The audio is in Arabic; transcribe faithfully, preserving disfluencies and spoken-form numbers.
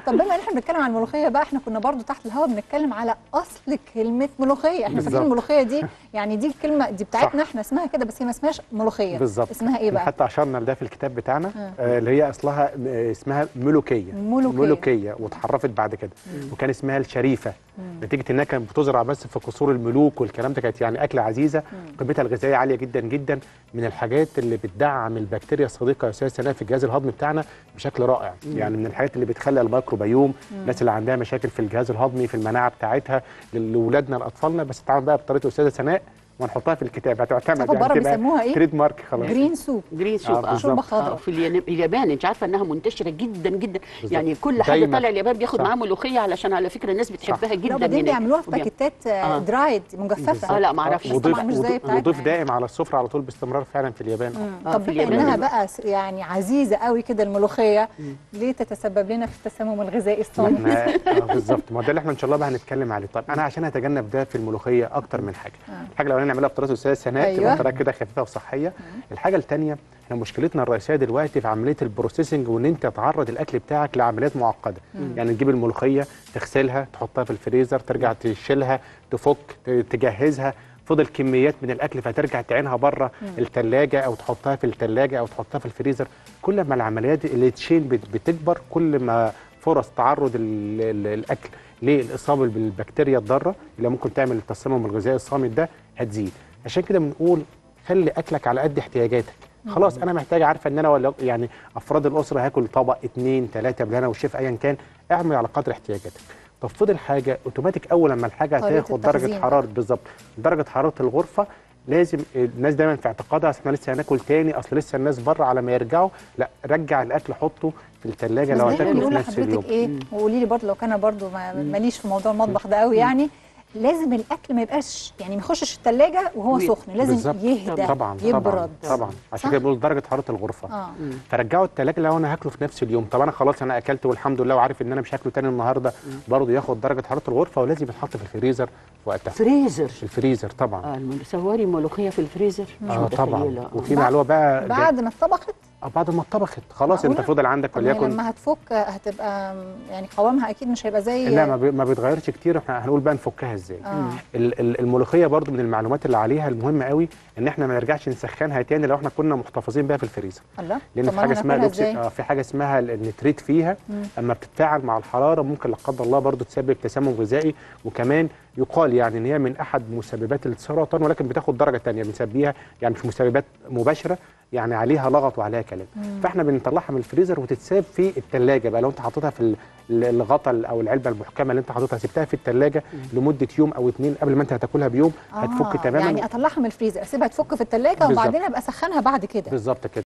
طب بما ان احنا بنتكلم عن الملوخيه بقى، احنا كنا برضو تحت الهواء بنتكلم على اصل كلمه ملوخيه. احنا فاكرين الملوخيه دي يعني دي الكلمه دي بتاعتنا احنا اسمها كده، بس هي ما اسمهاش ملوخيه. بالظبط. اسمها ايه بقى؟ حتى اشرنا لده في الكتاب بتاعنا، آه. آه اللي هي اصلها اسمها ملوكيه ملوكيه, ملوكية واتحرفت بعد كده، مم. وكان اسمها الشريفه، مم. نتيجه انها كانت بتزرع بس في قصور الملوك والكلام ده. كانت يعني اكله عزيزه، قيمتها الغذائيه عاليه جدا جدا، من الحاجات اللي بتدعم البكتيريا الصديقه يا استاذ سناء في الجهاز الهضمي بتاعنا بشكل رائع. مم. يعني من الحاجات اللي بتخلي الميكروبيوم، الناس اللي عندها مشاكل في الجهاز الهضمي في المناعه بتاعتها لاولادنا لاطفالنا، بس تتعامل بقى بطريقه استاذه سناء ونحطها في الكتاب هتعتمد يعني بره بيسموها ايه؟ تريد مارك خلاص. جرين سوب. جرين سوب آه شوربه خضراء. في اليابان انت عارفه انها منتشره جدا جدا بالزبط. يعني كل حد دايماً. طالع اليابان بياخد معاه ملوخيه، علشان على فكره الناس بتحبها صح. جدا. لا وبعدين بيعملوها في باكيتات آه. درايد مجففه. اه لا ما اعرفش. وضيف, وضيف دائم على السفره على طول باستمرار فعلا في اليابان. آه. طب بما انها بقى يعني عزيزه قوي كده الملوخيه، ليه تتسبب لنا في التسمم الغذائي الصامت؟ آه بالظبط، ما ده اللي احنا ان شاء الله بقى هنتكلم عليه. طب انا عشان اتجنب ده في الملوخيه اكتر من حاجه. آه. الحاجه الاولانيه نعملها بطريقه الاستاذ سناء، أيوة. تبقى طريقه كده خفيفه وصحيه. الحاجه الثانيه، احنا مشكلتنا الرئيسيه دلوقتي في عمليه البروسيسنج، وان انت تعرض الاكل بتاعك لعمليات معقده. مم. يعني تجيب الملوخيه تغسلها، تحطها في الفريزر، ترجع تشيلها، تفك، تجهزها، فضل كميات من الاكل فترجع تعينها بره الثلاجه او تحطها في الثلاجه او تحطها في الفريزر. كل ما العمليات اللي تشين بتكبر، كل ما فرص تعرض الاكل للاصابه بالبكتيريا الضاره اللي ممكن تعمل التسمم الغذائي الصامت ده هتزيد. عشان كده بنقول خلي اكلك على قد احتياجاتك. خلاص انا محتاج، عارفه ان انا ولا يعني افراد الاسره هاكل طبق اثنين ثلاثه بالهنا والشيف ايا كان، اعمل على قدر احتياجاتك. طب فضل حاجه اوتوماتيك، اول لما الحاجه هتاخد درجه حراره بالظبط درجه حراره الغرفه، لازم الناس دايما في اعتقادها احنا لسه هناكل تاني، اصل لسه الناس بره على ما يرجعوا. لا، رجع الاكل حطه في الثلاجه لو هتاكله في نفس اليوم. ايه وقولي لي برضه، لو كان برضه ماليش في موضوع المطبخ ده قوي، يعني لازم الاكل ما يبقاش يعني ما يخشش الثلاجه وهو سخن، لازم بالزبط. يهدى طبعا يبرد طبعا. عشان كده بنقول درجه حراره الغرفه. آه. فرجعوا الثلاجه لو انا هاكله في نفس اليوم. طب انا خلاص انا اكلت والحمد لله وعارف ان انا مش هاكله تاني النهارده، برضه ياخد درجه حراره الغرفه، ولازم يتحط في الفريزر وقتها. فريزر؟ في الفريزر طبعا. اه سواري ملوخيه في الفريزر. اه طبعا. وفي معلومه بقى بعد ما اتطبخت، بعد ما اتطبخت خلاص انت فضل عندك وليكن لما هتفك هتبقى يعني قوامها اكيد مش هيبقى زي لا ما بيتغيرش كتير. احنا هنقول بقى نفكها ازاي. آه. الملوخيه برضو من المعلومات اللي عليها المهمه قوي ان احنا ما نرجعش نسخنها تاني لو احنا كنا محتفظين بيها في الفريزر. الله. لان في حاجه اسمها الاكسيد، اه في حاجه اسمها النتريت فيها، مم. اما بتتفاعل مع الحراره ممكن لا قدر الله برضو تسبب تسمم غذائي، وكمان يقال يعني ان هي من احد مسببات السرطان، ولكن بتاخد درجه ثانيه بنسميها يعني مش مسببات مباشره، يعني عليها لغط وعليها كلام. مم. فاحنا بنطلعها من الفريزر وتتساب في الثلاجه بقى. لو انت حاططها في الغطا او العلبه المحكمه اللي انت حاططها، سبتها في الثلاجه لمده يوم او اثنين قبل ما انت هتاكلها بيوم، آه هتفك تماما. يعني اطلعها من الفريزر اسيبها تفك في الثلاجه وبعدين ابقى اسخنها بعد كده. بالظبط كده.